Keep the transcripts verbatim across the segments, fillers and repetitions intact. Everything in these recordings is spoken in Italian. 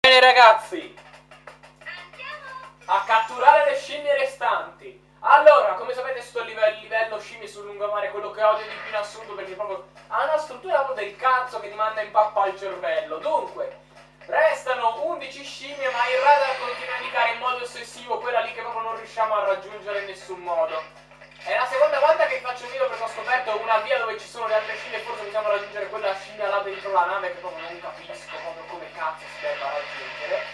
Bene ragazzi, a catturare le scimmie restanti. Allora, come sapete sto a livello, livello scimmie sul lungomare, quello che odio di più in assoluto, perché proprio ha una struttura del cazzo che ti manda in pappa al cervello. Dunque, restano undici scimmie, ma il radar continua a indicare in modo ossessivo quella lì che proprio non riusciamo a raggiungere in nessun modo. È la seconda volta che faccio un video perché ho scoperto una via dove ci sono le altre scimmie e forse possiamo raggiungere quella scimmia là dentro la nave che proprio non capisco proprio come cazzo si debba raggiungere.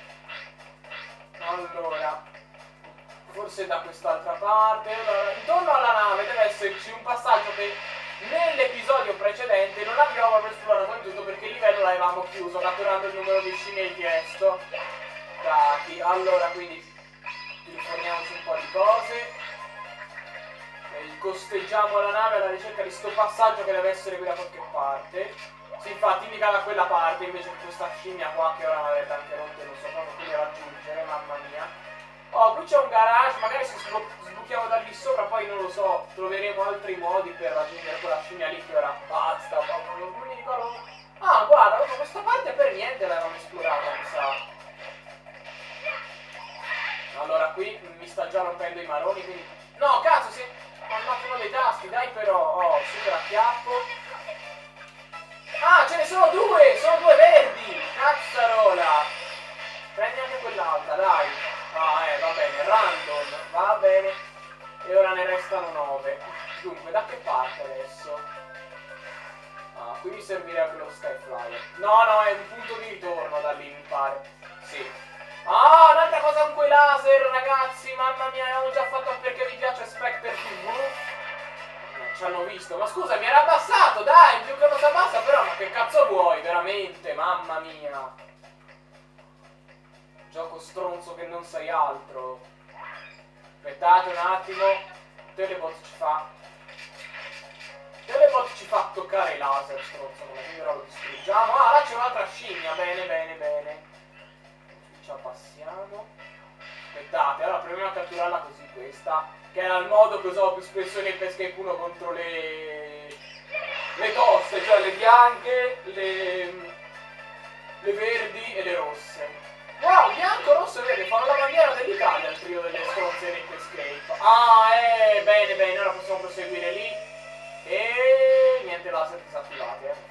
Allora, forse da quest'altra parte. Allora, intorno alla nave deve esserci un passaggio che nell'episodio precedente non abbiamo proprio esplorato in tutto perché il livello l'avevamo chiuso catturando il numero di scimmie chiesto. Dati. Allora, quindi informiamoci un po' di cose. Costeggiamo la nave alla ricerca di sto passaggio che deve essere qui da qualche parte. Sì, infatti indica da quella parte invece che questa scimmia qua che ora avete anche rotte, non so proprio come raggiungere, mamma mia. Oh, qui c'è un garage, magari se sbuchiamo da lì sopra poi non lo so, troveremo altri modi per raggiungere quella scimmia lì che ora basta, proprio non mi ricordo. Ah, guarda, proprio questa parte per niente l'avevamo esplorata, mi sa. Allora qui mi sta già rompendo i maroni, quindi... No, cazzo, si... Ho mandato uno dei tasti, dai però, oh, super acchiappo. Ah, ce ne sono due, sono due verdi, cazzarola. Prendi anche quell'altra, dai. Ah, eh, va bene, random, va bene. E ora ne restano nove. Dunque, da che parte adesso? Ah, qui mi servirebbe lo Skyflyer. No, no, è un punto di ritorno da lì, mi pare. Sì. Ah, un'altra cosa con quei laser, ragazzi, mamma mia, abbiamo già fatto perché vi piace Spectre tivù. Eh, ci hanno visto, ma scusa, mi era abbassato, dai, più che non si abbassa, però, ma che cazzo vuoi, veramente, mamma mia. Gioco stronzo che non sei altro. Aspettate un attimo, Telebot ci fa... Telebot ci fa toccare i laser, stronzo, quindi ora lo distruggiamo. Ah, là c'è un'altra scimmia, bene, bene, bene. Ci abbassiamo. Aspettate, allora proviamo a catturarla così questa, che era il modo che usavo più spesso nel Escape uno contro le le toste, cioè le bianche, le le verdi e le rosse. Wow, bianco, rosso e verde, fanno la bandiera dell'Italia al trio delle stronze nel Escape. Ah, eh, bene, bene, ora possiamo proseguire lì. E niente laser disattivati, eh.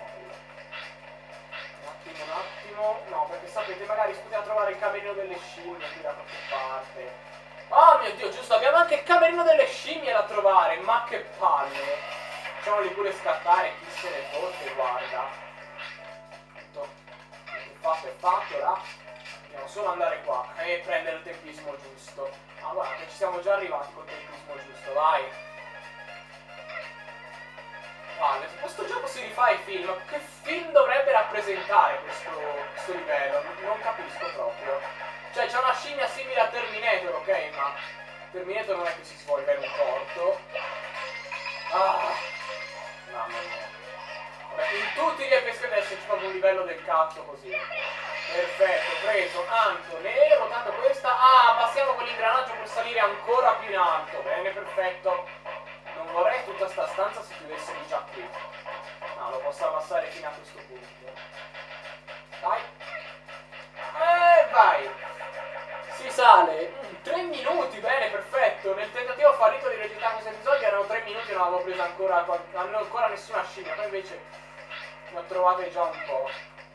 Un attimo, no, perché sapete, magari si poteva trovare il camerino delle scimmie qui da qualche parte. Oh mio Dio, giusto, abbiamo anche il camerino delle scimmie da trovare, ma che palle. Facciamoli pure scattare, chi se ne fotte, guarda. Tutto il fatto è fatto, là. Dobbiamo solo andare qua e prendere il tempismo giusto. Ah, guarda, che ci siamo già arrivati col tempismo giusto, vai. Vale, su questo gioco si rifà i film, che film dovrebbe rappresentare questo, questo livello? Non capisco proprio. Cioè c'è una scimmia simile a Terminator, ok, ma Terminator non è che si svolga in un porto. Ah, mamma mia. Vabbè, in tutti gli episodi deve esserci proprio un livello del cazzo così. Perfetto, preso, anto, nero, rotando questa. Ah, abbassiamo quell'ingranaggio per salire ancora più in alto. Bene, perfetto. Non vorrei tutta sta stanza si chiudesse di già qui. No, lo posso abbassare fino a questo punto. Dai. E vai. Si sale. Mm, tre minuti, bene, perfetto. Nel tentativo fallito di registrare questo episodio erano tre minuti e non avevo preso ancora, non ancora nessuna scimmia. Poi invece ne ho trovate già un po'.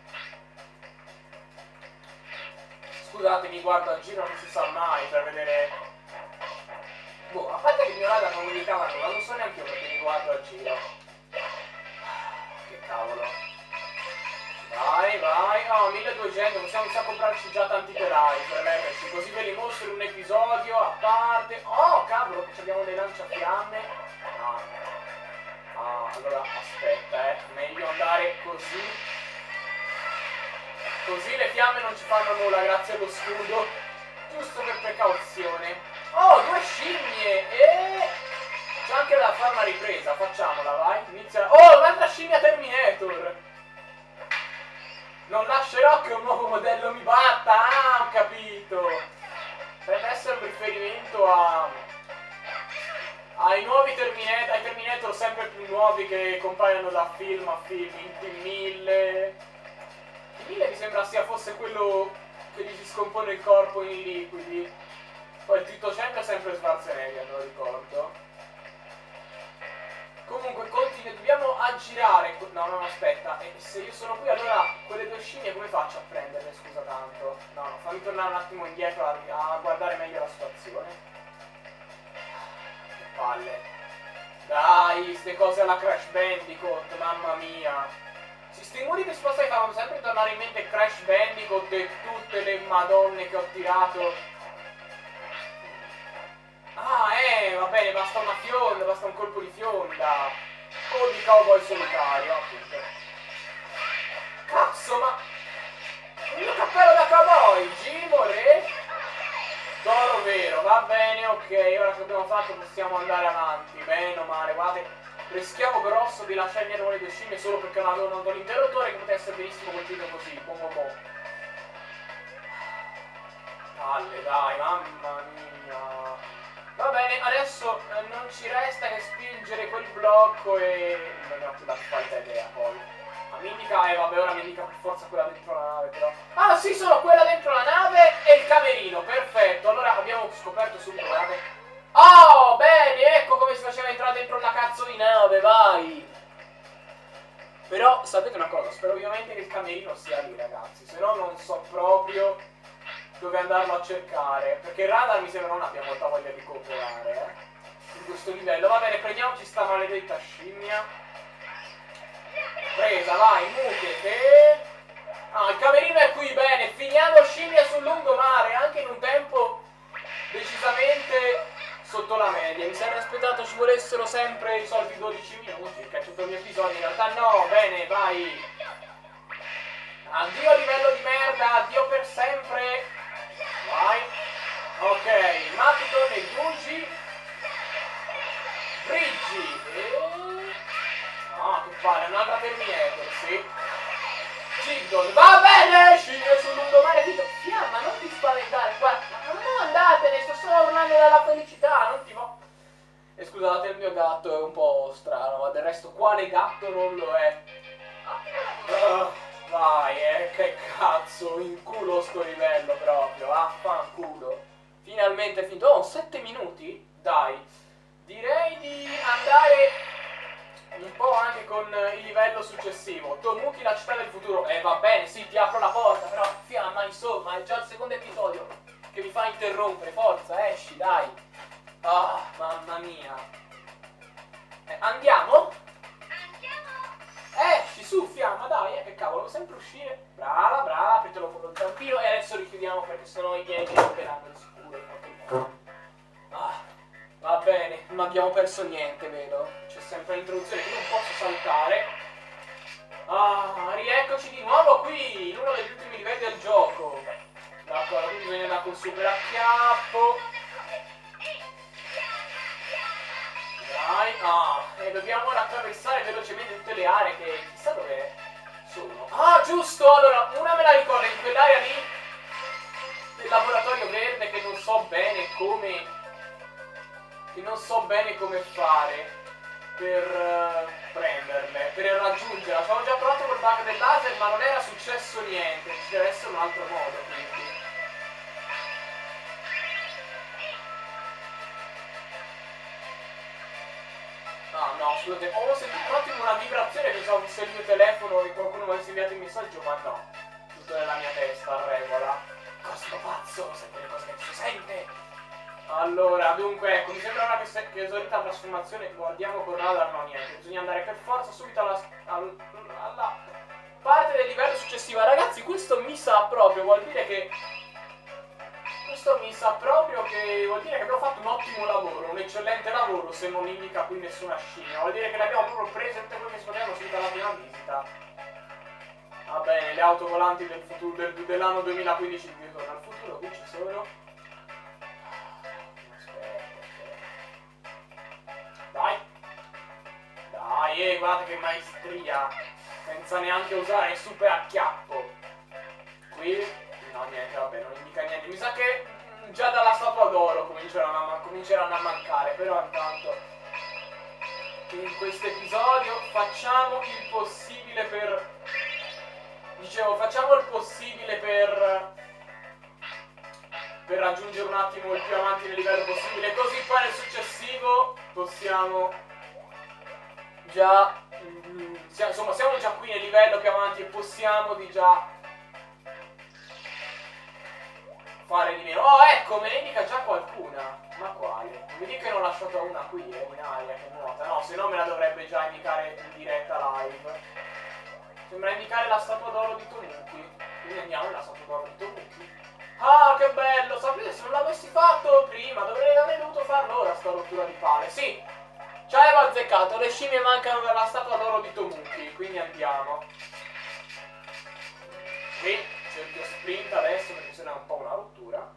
Scusate, mi guardo al giro, non si sa mai per vedere... Boh, a parte che il mio radar non mi indicava nulla, non so neanche io perché mi guardo al giro. Che cavolo. Vai, vai. Oh, milleduecento, possiamo iniziare a comprarci già tanti telai per metterci, così ve li mostro in un episodio a parte. Oh, cavolo, che abbiamo dei lanciafiamme. Ah. Ah, allora aspetta, eh. Meglio andare così. Così le fiamme non ci fanno nulla grazie allo scudo. Giusto per precauzione. Oh, due scimmie! E... c'è anche da fare una ripresa, facciamola, vai. Inizia... Oh, un'altra scimmia Terminator! Non lascerò che un nuovo modello mi batta! Ah, ho capito! Deve essere un riferimento a... ai nuovi Terminator, ai Terminator sempre più nuovi che compaiono da film a film, in Team mille... mille mi sembra sia fosse quello che gli si scompone il corpo in liquidi. Poi il Tritocento è sempre Schwarzenegger, me lo ricordo. Comunque continua, dobbiamo aggirare. No, no, aspetta, e se io sono qui allora quelle due scimmie come faccio a prenderle, scusa tanto? No, no, fammi tornare un attimo indietro a, a guardare meglio la situazione. Che palle. Dai, ste cose alla Crash Bandicoot, mamma mia. Si sti muri che sposta mi fanno sempre tornare in mente Crash Bandicoot e tutte le madonne che ho tirato. Ah, eh, va bene, basta una fionda, basta un colpo di fionda. O di cowboy solitario, appunto. Cazzo, ma... il mio cappello da cowboy, Gimore? D'oro vero, va bene, ok, ora che abbiamo fatto possiamo andare avanti. Bene o male, guardate, rischiamo grosso di lasciare indietro le due scimmie solo perché non avevano un interruttore che poteva essere benissimo colpito così, boom boom boom. Palle, dai, mamma mia. Va bene, adesso eh, non ci resta che spingere quel blocco e... non abbiamo più la qualità idea poi. Ma mi indica, eh vabbè, ora mi indica per forza quella dentro la nave però. Ah sì, sono quella dentro la nave e il camerino, perfetto. Allora abbiamo scoperto subito, guardate. Oh, bene, ecco come si faceva entrare dentro una cazzo di nave, vai. Però sapete una cosa, spero ovviamente che il camerino sia lì, ragazzi, se no non so proprio dove andarlo a cercare, perché il radar mi sembra non abbia molta voglia di cooperare, eh, in questo livello. Va bene, prendiamoci sta maledetta scimmia. Presa, vai, mucchete. Ah, il camerino è qui, bene, finiamo scimmia sul lungomare, anche in un tempo decisamente sotto la media. Mi sarei aspettato ci volessero sempre i soliti dodici minuti, che è tutto il mio episodio, in realtà no, bene, vai. Addio livello di merda, addio per sempre. Vai. Ok, Mapiton e Gucci. Brigi. E... ah, che palle, un'altra Terminator, sì. Giggle. Va bene, scimmia sul lungomare. Fiamma, non ti spaventare, guarda. Ma non andatene, sto solo urlando dalla felicità, non ti vo... E scusate, il mio gatto è un po' strano, ma del resto quale gatto non lo è? Uh. Vai, eh, che cazzo, in culo sto livello proprio, affanculo. Finalmente è finito. Oh, sette minuti? Dai. Direi di andare un po' anche con il livello successivo. Tomuki, la città del futuro. Eh, va bene, sì, ti apro la porta, però, fiamma, insomma, è già il secondo episodio che mi fa interrompere. Forza, esci, dai. Ah, mamma mia. Eh, andiamo? Esci su, fiamma, dai, eh, che cavolo, devo sempre uscire. Brava, brava, apritelo con lo zampino e adesso richiudiamo perché sennò i miei mi romperanno di sicuro. Ah, va bene, non abbiamo perso niente, vedo. C'è sempre l'introduzione che non posso saltare. Ah, rieccoci di nuovo qui, in uno degli ultimi livelli del gioco. D'accordo, qui bisogna andare con super acchiappo. Dai, ah, e dobbiamo ora attraversare velocemente tutte le aree che chissà dove sono. Ah, giusto, allora, una me la ricordo, in quell'area lì del laboratorio verde che non so bene come che non so bene come fare per uh, prenderle, per raggiungerla. Ci avevo già provato col bug del laser ma non era successo niente, ci deve essere un altro modo, quindi. Ah no, scusate, ho sentito un attimo una vibrazione, pensavo fosse il mio telefono e qualcuno mi avesse inviato il messaggio, ma no, tutto nella mia testa, a regola. Cosmo pazzo, sente le cose che si sente. Allora, dunque, ecco, mi sembra ora che, che esaurita la trasformazione, guardiamo con radar, no niente, bisogna andare per forza subito alla, alla, alla parte del livello successivo. Ragazzi, questo mi sa proprio, vuol dire che... Questo mi sa proprio che vuol dire che abbiamo fatto un ottimo lavoro, un eccellente lavoro, se non indica qui nessuna scimmia. Vuol dire che le abbiamo proprio prese tutte quelle che si potevano subito alla prima visita. Va bene, le auto volanti del futuro, del, dell'anno duemilaquindici di Ritorno al futuro, qui ci sono. Aspetta, aspetta. Dai. Dai, eh, guardate che maestria. Senza neanche usare il super acchiappo. Qui... no, niente, vabbè, non indica niente. Mi sa che mh, già dalla statua d'oro cominceranno, cominceranno a mancare. Però intanto in questo episodio facciamo il possibile per Dicevo, facciamo il possibile per... per raggiungere un attimo il più avanti nel livello possibile, così poi nel successivo possiamo già... Mm, insomma, siamo già qui nel livello più avanti e possiamo di già fare di meno. Oh, ecco, me ne indica già qualcuna. Ma quale? Non mi dica che ne ho lasciato una qui, eh, in aria, che nuota. No, se no me la dovrebbe già indicare in diretta live. Sembra indicare la statua d'oro di Tomuki. Quindi andiamo nella statua d'oro di Tomuki. Ah, che bello! Sapete, se non l'avessi fatto prima, dovrei aver dovuto farlo ora, sta rottura di palle. Sì, ci avevo azzeccato, le scimmie mancano per la statua d'oro di Tomuki, quindi andiamo. Qui, cerchio sprint adesso, perché se no è un po' una rottura.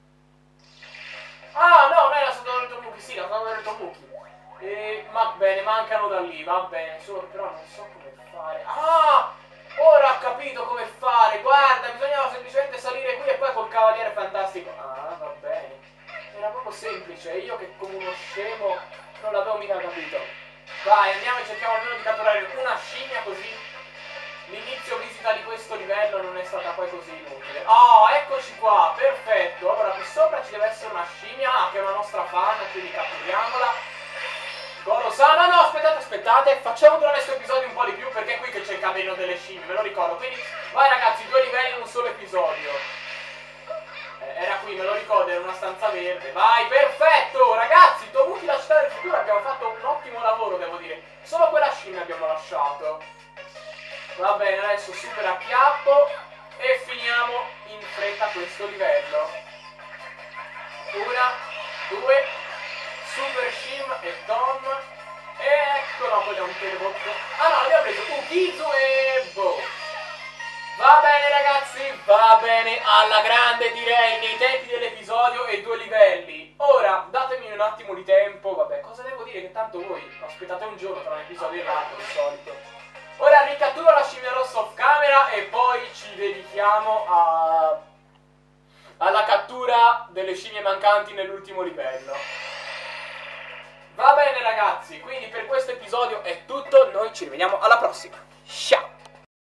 Ah, no, non è la statua d'oro di Tomuki, sì, la statua d'oro di Tomuki. E, ma bene, mancano da lì, va bene, solo però non so come fare. Ah! Ora ho capito come fare, guarda, bisognava semplicemente salire qui e poi col cavaliere fantastico. Ah, va bene. Era proprio semplice, io che come uno scemo non l'avevo mica capito. Vai, andiamo e cerchiamo almeno di catturare una scimmia, così l'inizio visita di questo livello non è stata poi così inutile. Oh, eccoci qua, perfetto. Allora, qui sopra ci deve essere una scimmia, ah, che è una nostra fan, quindi catturiamola. Goro-san, no, no, aspettate, aspettate, facciamo durare questo episodio un po' di più, perché è qui che c'è il cammino delle scimmie, ve lo ricordo. Quindi, vai ragazzi, due livelli in un solo episodio. Eh, era qui, me lo ricordo, era una stanza verde. Vai, perfetto, ragazzi, Tomuki, la città del futuro, abbiamo fatto un ottimo lavoro, devo dire. Solo quella scimmia abbiamo lasciato. Va bene, adesso super acchiappo e finiamo in fretta questo livello. Una, due, Super Shim e Tom. E ecco, no, quello è un telebot. Ah no, abbiamo preso Ukizu e Bo. Va bene ragazzi, va bene, alla grande direi, nei tempi dell'episodio e due livelli. Ora, datemi un attimo di tempo, vabbè, cosa devo dire? Che tanto voi aspettate un giorno tra un episodio e l'altro, di solito. Ora ricatturo la scimmia rossa off camera e poi ci dedichiamo a... alla cattura delle scimmie mancanti nell'ultimo livello. Va bene ragazzi, quindi per questo episodio è tutto, noi ci rivediamo alla prossima. Ciao!